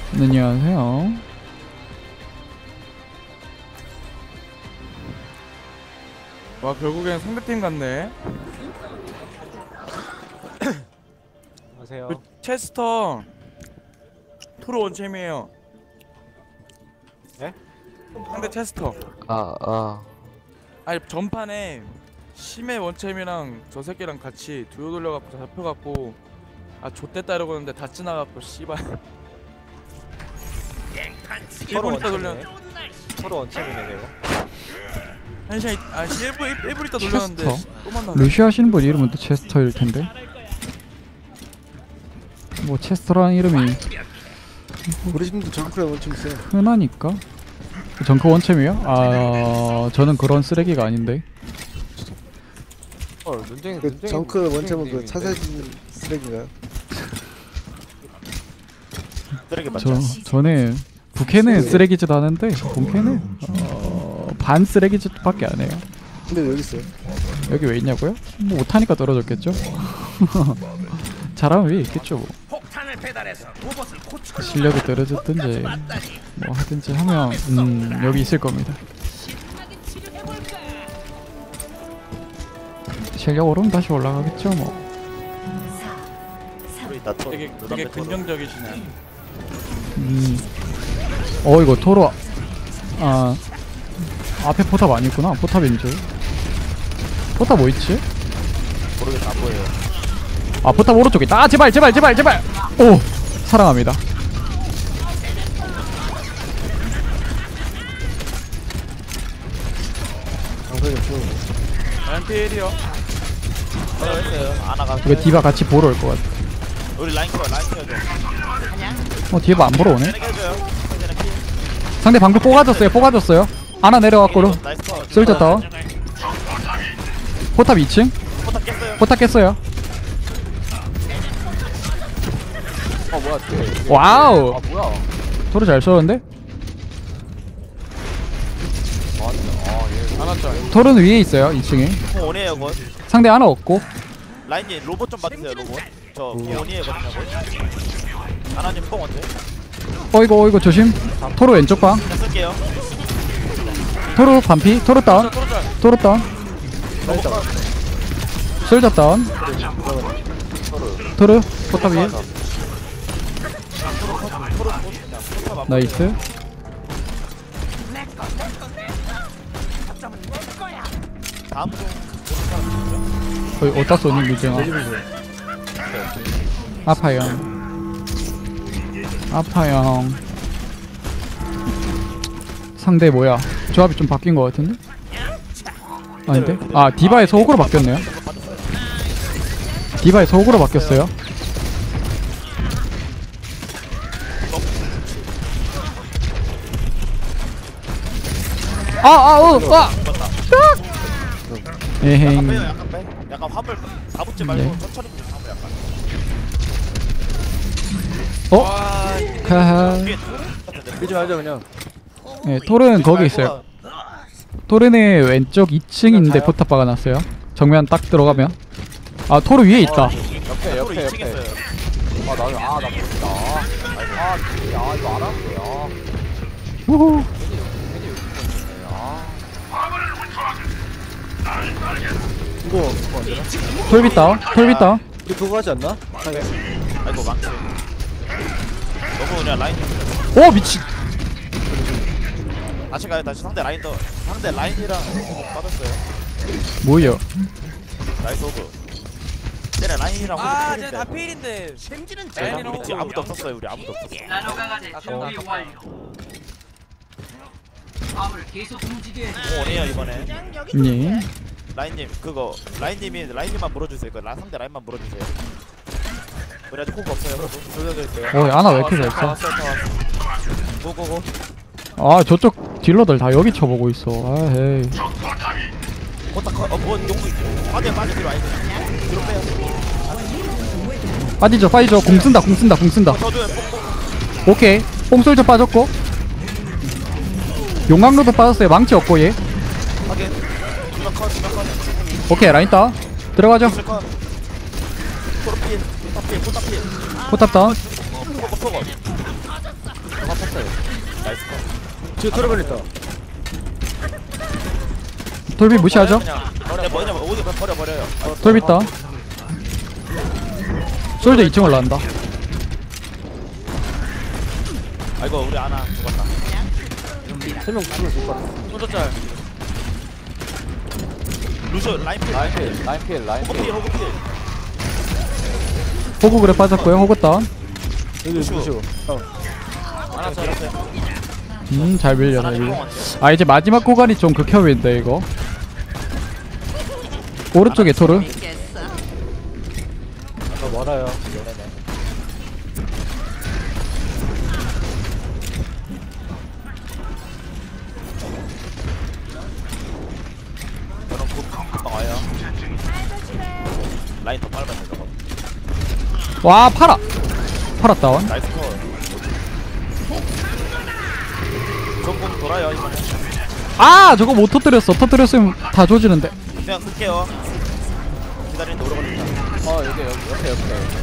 네, 안녕하세요. 와 결국엔 상대팀 같네. 안녕하세요. 그 체스터 토르 원챔이에요. 네? 상대 체스터. 아니 전판에 심해 원챔이랑 저 새끼랑 같이 두요 돌려갖고 잡혀갖고 아 좆됐다 이러고 있는데 다 지나갖고 씨발. 서로 1분 있다 돌려. 원챔이네. 서로 원챔이네 이거. 1시간 1분 있다 돌렸는데 체스터? 또 만나네. 루시 하시는 분 이름은 또 체스터일 텐데. 뭐 체스터라는 이름이 우리 집도 정크레 원점 있어요. 흔하니까. 정크 원챔이요? 아, 저는 그런 쓰레기가 아닌데. 눈쟁이 그 정크 원점은 그 차세진 쓰레기인가요? 쓰레기 맞죠? 저는 부캐는 쓰레기짓 하는데 본캐는 반 쓰레기짓밖에 안 해요. 근데 여기 있어요. 여기 왜 있냐고요? 뭐 못하니까 떨어졌겠죠? 잘하면 위에 있겠죠 뭐. 실력이 떨어졌든지 뭐 하든지 하면 여기 있을 겁니다. 실력 오르면 다시 올라가겠죠 뭐. 우리 나토 되게 긍정적이시네. 이거 토로 앞에 포탑 아니구나. 포탑인 줄. 포탑 뭐 있지? 모르겠다. 안 보여요. 아, 포탑 오른쪽에 있다. 아, 제발 오! 사랑합니다. 정크레 좀 NPL이요. 했어요. 아나가. 이거 디바 같이 보러 올 것 같아. 우리 라인 켜줘. 디바 안 보러 오네. 켜줘요. 상대 방금 뽀가졌어요. 하나 내려갔고로. 나이스 컷. 솔져 다운. 포탑 2층. 포탑 깼어요. 포탑 깼어요. 뭐야? 와우. 뭐야? 토르 잘 쏘는데? 안왔죠. 토르는 위에 있어요. 2층에. 원이에요, 건. 상대 하나 없고. 라인님 로봇 좀 봐주세요, 로봇. 저 원이에거든요, 건. 하나님 뽕 언제? 이거 조심. 토르 왼쪽 방. 그냥 쓸게요. 토르 반피. 토르 다운. 토르 다운. 솔져 다운. 토르 포탑 위에. 나이스. 다음 중 거의 어디다 쏘니 유쟁아. 아파요. 상대 뭐야? 조합이 좀 바뀐 것 같은데? 아닌데? 아, 디바에서 호구로 바뀌었네요. 디바에서 호구로 바뀌었어요. 에헤잉. 약간 빼. 약간 화물 가붙지 말고 네. 천천히 좀 화물 약간. 카하. 뒤에 밀지 말자 그냥. 네, 토르는 거기 있어요. 토르는 왼쪽 2층인데 포탑 박아놨어요. 정면 딱 들어가면. 아, 토르 위에 있다. 옆에 2층 했어요. 나 이거 알았어요. 우후. 이거 톨빗 다운. 우리 그거 하지 않나? 아이고 망치. 너무 그냥 라인. 오, 미친. 다시 가요. 다시 상대 라인이랑 빠졌어요. 뭐야? 나이스 오브. 쟤네 라인이랑 아, 우리 쟤다 필인데. 라인이랑 우리 팀 아무도 없었어요. 우리 아무도 없었어. 원해요 이번에. 예. 라인님 그거 라인님만 물어주세요. 그 상대 라인만 물어주세요. 우리 아직 호그 없어요. 돌려드릴게요. 아나 왜 이렇게 잘 써? 고고고. 아, 저쪽 딜러들 다 여기 쳐보고 있어. 아, 헤이. 포타커 뭐 용기 빠져 뒤로 아이들. 뒤로 빼요. 빠지죠. 공 쓴다. 저도요. 오케이. 뽕솔저 빠졌고. 용광로도 빠졌어요. 망치 없고 얘. 확인. 주먹컷. 오케이, 라인 따. 들어가죠. 컷. 포탑필. 포탑 다운. 포거. 뺐어요. 나이스 컷. 지금 돌아버렸다 돌비 무시하죠? 버려 버려 오디 버려요. 돌비 있다. 솔저 2층 올라간다. 아이고 우리 아나 죽었다. 3명 붙으면 좋을 것 같아. 소저짤. 루시오 라인필. 라인필. 호그필 호그필. 호구 그래 빠졌고요. 호구 다운. 여기 루시오. 아나 잘했어요. 잘 밀려 잘 밀려. 아 이제 마지막 구간이 좀 극혐인데 이거. 오른쪽에 토르. 저 멀어요. 저는 금방 와요. 라인 더 빨랐네 저거. 와 팔아. 팔아 다운. 나이스 컷. 전공 돌아요 이번에. 아 저거 못 터뜨렸어. 터뜨렸으면 다 조지는데. 그냥 쓸게요. 기다리는데 오래 걸린다. 여기 옆에.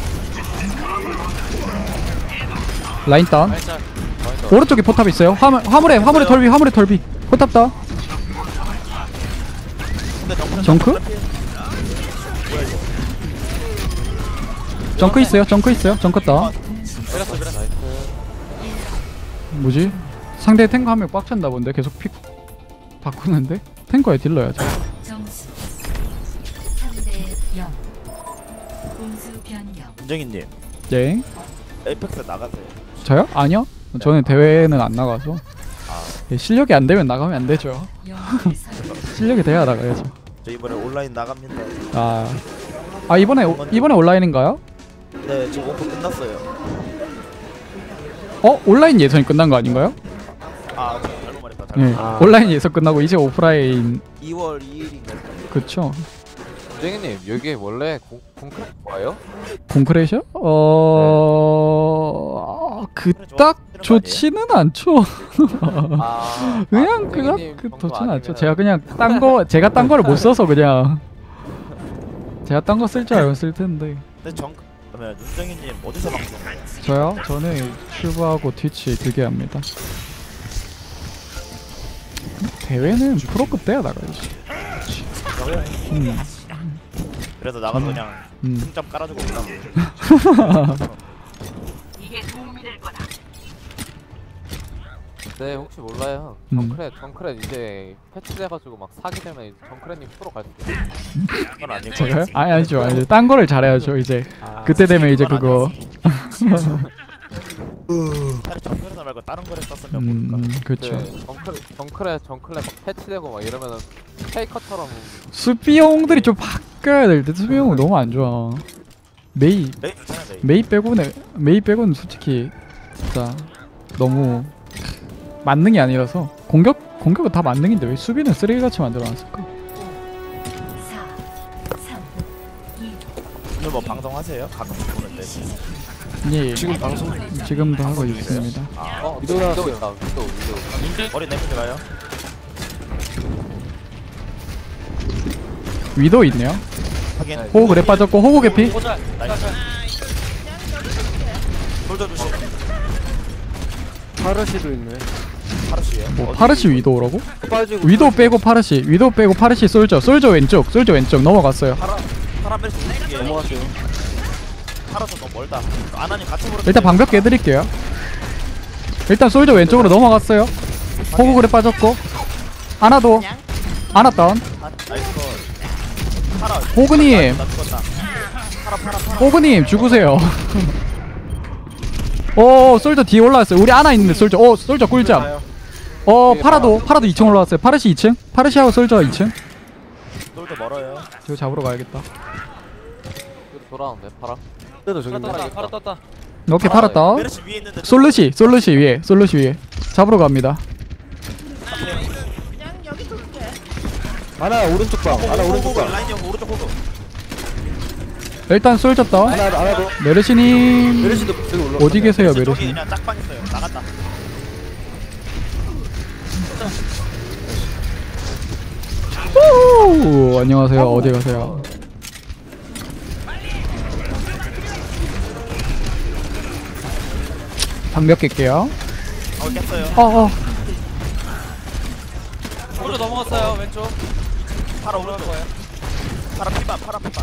라인 다운. 살짝. 오른쪽에 포탑 있어요. 화물에 털비. 포탑 다운. 근데 정크? 정크 있어요. 정크 다운. 밀었어. 뭐지? 상대 탱커 한 명 빡쳤나 본데 계속 픽 바꾸는데? 탱커에 딜러야죠. 점수 3대 0. 공수 변경. 은정이님 예. 에이펙스 나가세요. 저요? 아니요. 저는 대회는 안 나가서. 예, 실력이 안 되면 나가면 안 되죠. 영웅을 선택. 실력이 돼야 나가야죠. 저 이번에 온라인 나갑니다. 아 이번에 온라인인가요? 네 지금 오프 끝났어요. 온라인 예선이 끝난 거 아닌가요? 아 잘못 말했다. 예. 아. 온라인 예선 끝나고 이제 오프라인 2월 2일인가. 그쵸. 선생님 여기 원래 공크랙 뭐예요? 콘크레이션? 그딱 좋지는 않죠. 그냥 좋지는 않죠. 제가 그냥 제가 딴 거를 못 써서 그냥 제가 딴 거 쓸 줄 알고 쓸 텐데. 근데 그러면 윤정이님 어디서 방송해요? 저요? 저는 튜브하고 트위치 2개 합니다. 대회는 프로급 돼야 나가야지. 그래서 나가서 그냥 음. 승점 깔아주고 온다고. 네 혹시 몰라요. 정크렛 이제 패치돼가지고 막 사기 되면 정크렛님 프로 갈 수도 있어요. 그건 아니고. 제가요? 아니죠. 딴 거를 잘해야죠 이제. 그때 되면 이제 그거. 차라리 정글에서 말고 다른 거를 썼으면 모를까. 그렇죠. 네, 정크렛 막 패치되고 막 이러면은 페이커처럼 수비용들이 좀 바뀌어야 될 때 수비용 너무 안 좋아. 메이 메이 좋잖아요 메이. 메이 빼고는 솔직히 진짜 너무 만능이 아니라서 공격은 다 만능인데 왜 수비는 쓰레기같이 만들어놨을까? 4, 3, 2, 오늘 뭐 방송하세요? 가끔 보는데. 예. 지금 방송 지금도 하고 있습니다. 위도 있다. 위도. 머리 내밀지 마요. 위도 있네요. 하긴. 호구 그래 빠졌고 호구 개피. 나이스. 솔저 조심. 파르시도 있네. 파르시에요. 뭐 파르시 위도라고? 빠지고 위도 빼고 파르시 솔저 왼쪽 넘어갔어요. 파라멜 좀 넘어갔어요. 파라서 너무 멀다. 아나님 같이 보러. 일단 방벽 깨드릴게요. 일단 솔저 왼쪽으로 넘어갔어요. 호구 그래 빠졌고 아나 다운. 나이스 컷. 파라. 호그님 나 죽었다. 파라. 호그님 죽으세요. 솔저 뒤에 올라왔어요. 우리 아나 있는데 솔저 솔저 꿀잠. 파라도 2층 올라왔어요. 파르시 2층. 파르시하고 솔저 2층. 솔저 멀어요. 저거 잡으러 가야겠다. 돌아오는데 파라. 그래도 저기 있네. 파라 떴다. 오케이 팔았다. 메르시 위에 있는데. 솔루시 위에 잡으러 갑니다. 하나 오른쪽 방. 하나 오른쪽 방. 라인 형 오른쪽 호그. 일단 솔저 다운. 하나 더. 메르시님 메르시도 저기 올라. 어디 계세요 저기 메르시님? 그냥 짝방 있어요. 나갔다. 오, 안녕하세요. 어디 가세요? 방벽 깰게요. 깼어요. 어어 오른쪽 넘어갔어요 왼쪽. 파라 오른쪽. 파라 피반.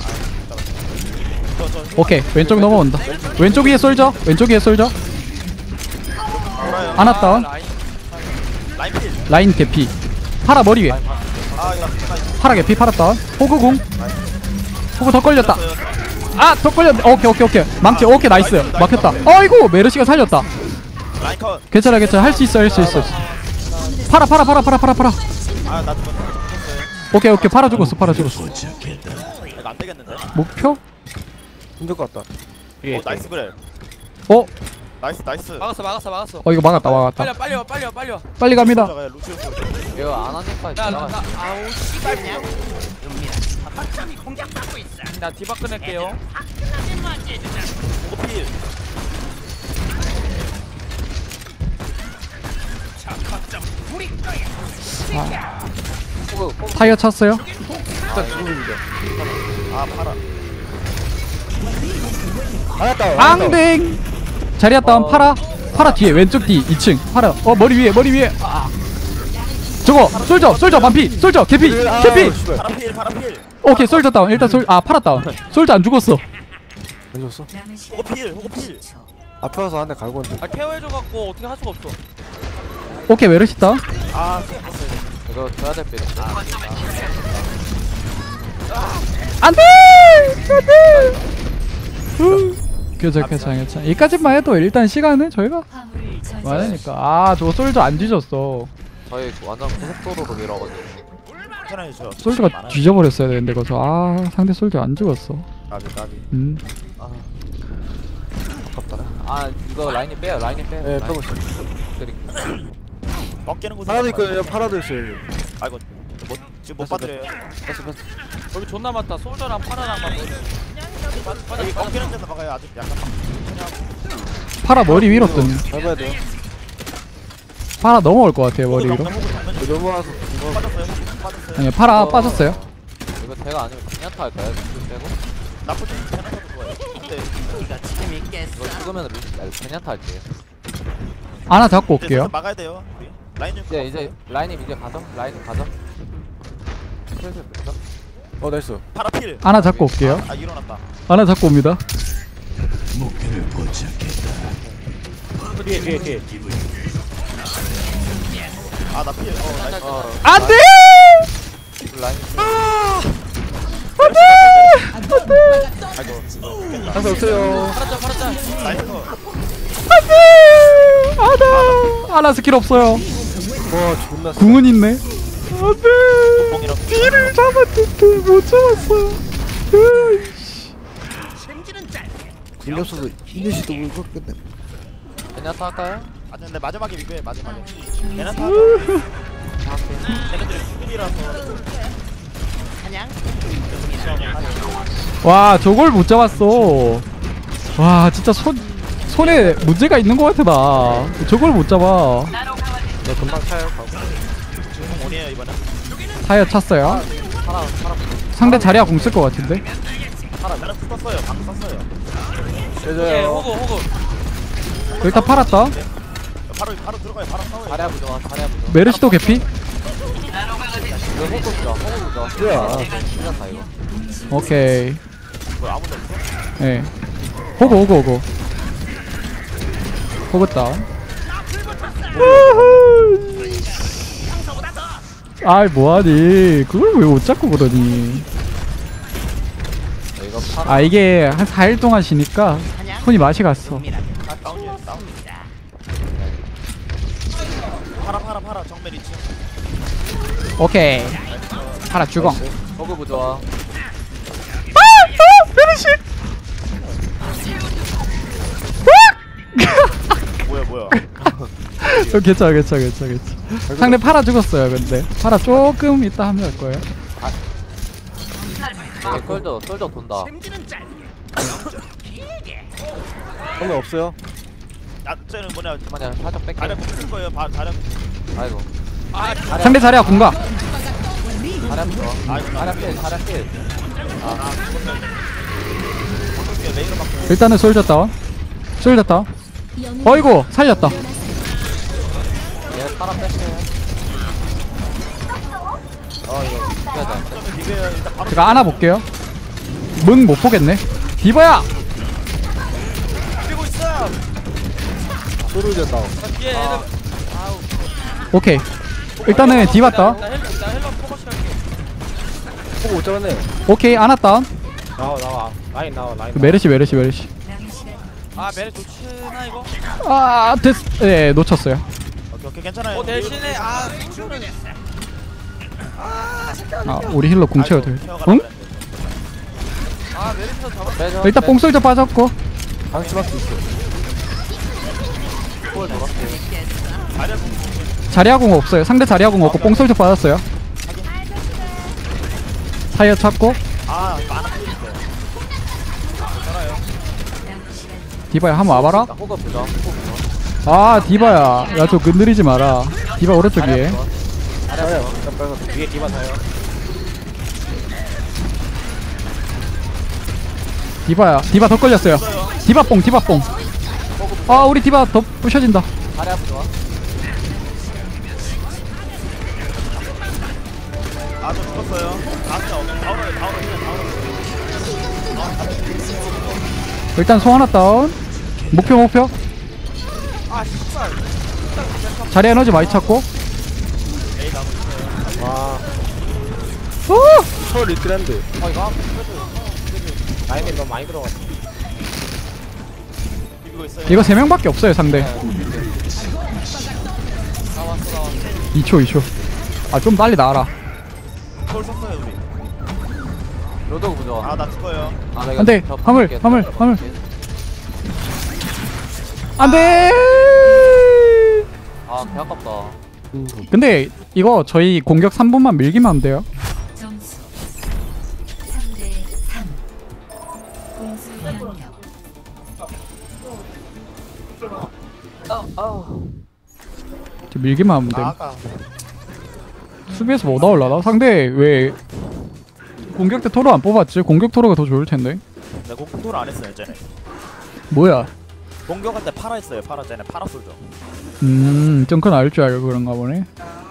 저 오케이 왼쪽 넘어온다. 왼쪽 위에 쏠져. 왼쪽 위에 쏠져. 돌아요. 하나 다운. 라인 필. 라인 개피. 파라 머리 위에. 아 이거 파라 개피. 파라 다운. 호그 궁. 호그 더 걸렸다. 아 더 걸렸네. 오케이. 망치. 오케이 나이스. 막혔다. 어이구 메르시가 살렸다. 라인 컷. 괜찮아. 할 수 있어. 파라. 아나 죽었어요. 오케이 파라 죽었어. 이거 안 되겠는데? 목표? 힘들 것 같다. 오 나이스 그래. 어? 나이스. 막았어. 이거 막았다. 빨리 와. 빨리 갑니다. 저가요 루시우스. 이거 안 하니까 나 지나가. 아우 씨발이야. 나 디바 꺼낼게요. 오고 필. 타이어 찼어요? 아 파라. 알았다. 앙댕! 자리야 다운. 파라 뒤에 왼쪽 뒤 2층. 파라 머리 위에. 저거 솔저 반피. 솔저 개피. 파라 필. 오케이 솔저 다운. 일단 파라 다운. 솔저 안 죽었어. 안 줬어? 남은 시간 호고 필. 앞에 와서 한 대 갈고 있는데. 아 케어해줘갖고 어떻게 할 수가 없어. 오케이 메르시 다운. 아 이거 줘야 될 필요. 안돼. 괜찮아. 여기까지만 해도 일단 시간은 저희가 화물을 저지하십시오. 많으니까. 저거 솔저 안 뒤졌어. 저희 완전 고속도로로 밀어가지고. 괜찮아요 저. 솔저가 뒤져버렸어야 되는데 거기서. 상대 솔저 안 죽었어. 나비. 아깝다. 아 이거 라인이 빼요. 네, 빼고 있어. 먹기는 곳. 파라도 있거든요. 파라도 있어요. 여기. 아이고 지금 못 받으래요. 뺐어. 여기 존나 많다. 솔저랑 파라랑만. 여기 먹기는 데서 막아요. 아직 약간. 파라 머리 위로 떴네. 밟아야 돼요. 파라 넘어올 것 같아요 머리 위로. 넘어와서 이거 빠졌어요. 아니 파라 빠졌어요. 이거 제가 아니면 그냥 탈까요? 좀 빼고. 나쁘지 않아도 좋아요. 근데 이거 죽으면 그냥 탈게요. 하나 잡고 이제 올게요. 슬슬 막아야 돼요. 우리. 라인 좀. 이제 라인님 이제 가죠. 라인 가죠. 슬슬 됐어. 나이스. 파라 필. 하나 잡고 올게요. 아 일어났다. 하나 잡고 옵니다. 뒤에. 아나 필. 나이스. 안돼. 라인 아이고. 항상 없어요. 파라짜. 나이스 컷. 하나 스킬 없어요. 와 존나. 궁은 있네. 안돼. 뽕이랑 뒤를 잡았는데 못 잡았어. 궁 없어서 이니시도 못 걷겠네. 그냥 탈까요? 아 근데 마지막에 비벼요 마지막에. 얘는 다. 얘네들이 수급이라서. 와 저걸 못 잡았어. 와 진짜 손에 문제가 있는 것 같아 나. 저걸 못 잡아. 나 금방 차요. 지금 오네요 이번에. 타이어 찼어요. 파라 상대 자리야 공 쓸 것 같은데. 저는 썼어요. 방금 썼어요. 예 해줘요. 호구. 일단 팔았다. 바로 들어가요. 바로 싸워요. 자리야 부좋아. 메르시도 개피. 이거 호구 부좋아. 뭐야? 그냥 다 이거. 오케이. 뭐 아무도 없어? 예. 호구. 호구 다운. 아이 뭐하니? 그걸 왜 못 잡고 그러니? 이거 파라 아 이게 한 4일 동안 쉬니까 손이 맛이 갔어. 아 다운이에요. 다운. 파라 정면 2층. 오케이. 하나 죽어. 호구 부좋아. 메르시. 뭐야? 괜찮아. 상대 파라 죽었어요. 근데 파라 조금 이따 하면 할 거예요. 솔저 돈다. 오늘 없어요. 아 쟤는 뭐냐? 그냥 살짝 뺄게. 다른 붙을 거예요. 다른. 아이고. 상대 자리야 공가. 자리야 부좋아. 자리야 필. 레이로 막. 일단은 솔졌다. 어이구 살렸다. 사람 뺐어요. 이거 해야지. 좀 비벼요. 일단 바로 제가 안아볼게요. มึ못 보겠네. 디바야. 비비고 있어. 소르자 다운. 뒤에 애들. 아우. 오케이. 일단은 디바 다운. 나 헬로 포커싱 할게. 보고 못 잡았네. 오케이 안았다. 나와. 라인 나와 라인. 메르시. 남은 시간 아 메리 놓치나 이거? 아 됐. 예 놓쳤어요. 오케이 괜찮아요. 대신에 아 아 우리 힐러 궁 채워도 돼. 케어가 응? 나가는데. 아 메리서 잡았. 빼줘. 일단 뽕솔저 빠졌고. 방치밖에 있어. 골 잡았어요. 자리야 공. 자리아궁 없어요. 상대 자리아궁 없고 뽕솔저 빠졌어요. 타이어 찾고. 아 많아 보이는데. 남은 시간 디바야 한번 와봐라. 나 호그 보자. 호그 보자. 아 디바야. 야 저 건드리지 마라. 디바 오른쪽이에. 사요. 빨간 위에 디바 사요. 디바야. 디바 더 걸렸어요. 디바뽕. 아 우리 디바 더 부셔진다. 다리 앞에 좋아. 아저 죽었어요. 다운을. 일단 송 하나 다운. 목표. 아 씨발. 자리 에너지 많이 찾고. 에이 나무 있어요. 와. 오! 서울 리트랜드. 이거 한번 빼줘. 라인이 너무 많이 들어갔어. 비비고 있어요. 이거 3명밖에 없어요 상대. 나왔어. 2초. 아 좀 빨리 나와라. 골 썼어요 우리. 로드오그 보자. 아나 죽어요. 아, 내가 안돼. 저 화물. 바꿀게. 안돼. 아, 개 아깝다. 근데 이거 저희 공격 3분만 밀기만 하면 돼요. 점수 3대 3 공수 변경 저 밀기만 하면 돼. 아까 수비에서 뭐 나올라나? 상대 왜 공격 때 토로 안 뽑았지? 공격 토로가 더 좋을 텐데. 내가 공토를 안 했어요 쟤네. 뭐야? 공격할 때 파라 했어요. 파라 쟤네 파라 쏠죠. 정크 나을 줄 알고 그런가 보네.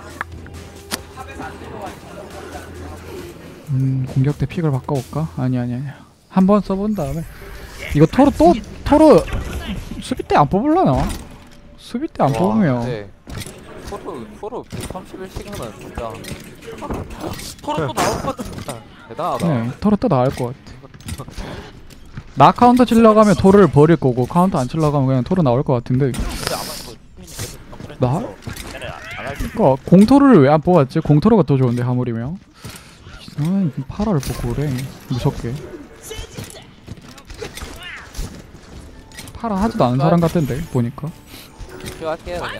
공격 때 픽을 바꿔볼까? 아니. 한 번 써본 다음에 이거 토로 수비 때 안 뽑을라나? 수비 때 안 뽑으면 네. 토로 131시간은 진짜 토로 또 나올 것 같아. 대단하다. 네, 토로 또 나을 것 같아. 나 카운터 칠러 가면 토를 버릴 거고 카운터 안 칠러 가면 그냥 토로 나올 것 같은데. 근데 아마 그 계속 나? 쟤네 안할 수. 그니까 공토를 왜 안 뽑았지? 공토로가 더 좋은데 하물이면. 아 파라를 뽑고 그래 무섭게. 파라 하지도 않은 사람 같던데 보니까. 필요할게요 그냥.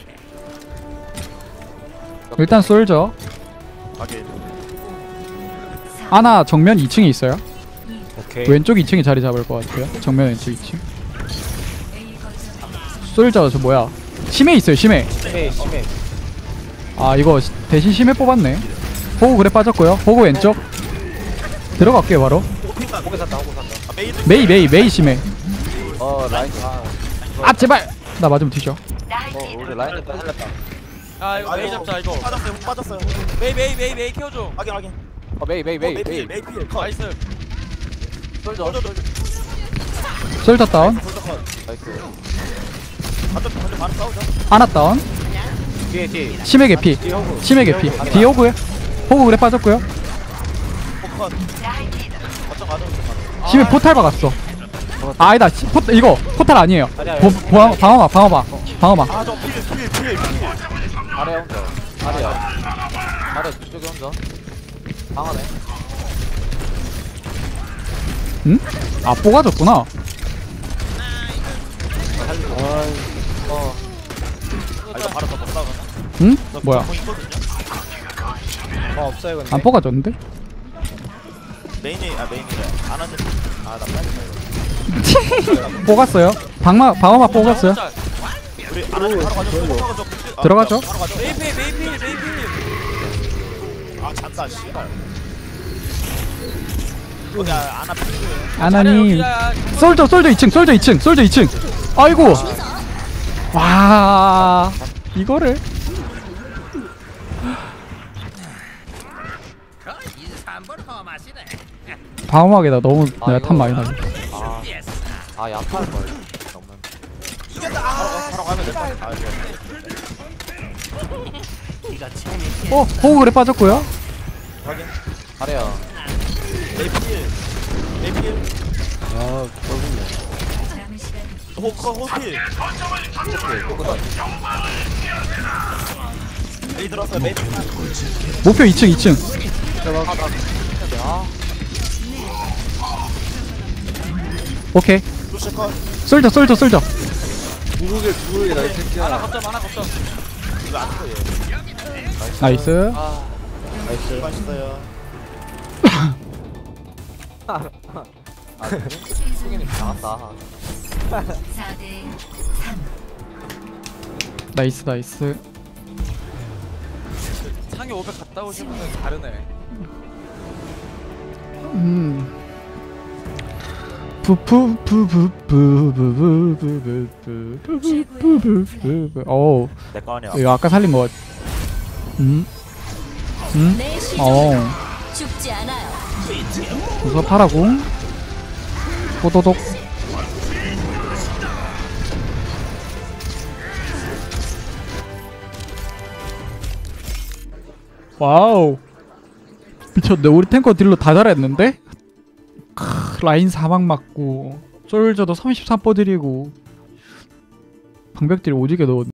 일단 솔저 하긴. 아나 정면 2층에 있어요. 오케이. 왼쪽 2층에 자리 잡을 것 같아요. 정면 왼쪽 2층. A 거점 솔저 저 뭐야? 심해 있어요 심해. 심해. 아 이거 대신 심해 뽑았네. 호구 그래 빠졌고요. 호구 왼쪽 들어갈게요 바로. 호그 산다. 아, 메이드. 메이 심해. 라인. 아 제발 나 맞으면 뒤져. 우리 라인 일단 살렸다. 아 이거 메이 잡자 이거. 빠졌어요. 메이 키워줘. 확인. 메이. 메이필 컷. 나이스. 솔져. 솔저 다운. 나이스. 먼저 바로 싸우죠. 아나 다운. 뒤에. 심해 개피. 뒤에 호그. 심해 개피. 뒤에 호구에. 호구 그래 빠졌고요. 컷. 어쩜 맞아. 심해 포탈 박았어. 아 아니다. 이거 포탈 아니에요. 방어막. 아저 필. 아래 혼자. 아래 뒤쪽에 혼자. 방하네. 응? 아 뽑아줬구나. 이거 바로 더 못 싸우나? 응? 뭐야? 있거든요. 없어요 근데. 안 뽑아줬는데? 메인이래. 안 하는. 아나 빨리. 뽑았어요. 방어막 뽑았어요. 우리 안 하는 바로 가죠. 들어가죠. 바로 가죠. 메이필. 아 잔다 씨발. 여기 안 아프고요. 아나님. 솔저 2층. 아이고. 와 이거를 방어막에다 너무 내가 이거- 탑 많이 나가. 아 약할 걸. 정말. 바로 가면 될것 같아. 아, 이거. 호그래 빠졌고요. 확인. 잘해요. 에이필. 아 결국네. 남은 시간 호필. 메이 들었어요. 메이. 목표 2층. 아 오케이. 루시 컷. 쏠져. 누구게 나이 새끼야. 하나 걱정. 이거 안 커요. 나이스. 나이스. 맛있어요. 승현이 나갔다. 4대 3. 나이스. 상해 500 갔다 오신 분은 다르네. 어우, 내거 아니야. 이거 아까 살린 거. 내 시종은 어, 죽지 않아요. 우선 파라고. 호도독. 와우. 미쳤네. 우리 탱커 딜로 다 잘했는데? 라인 사막 맞고 솔저도 33% 드리고 방벽 딜 오지게 넣었네.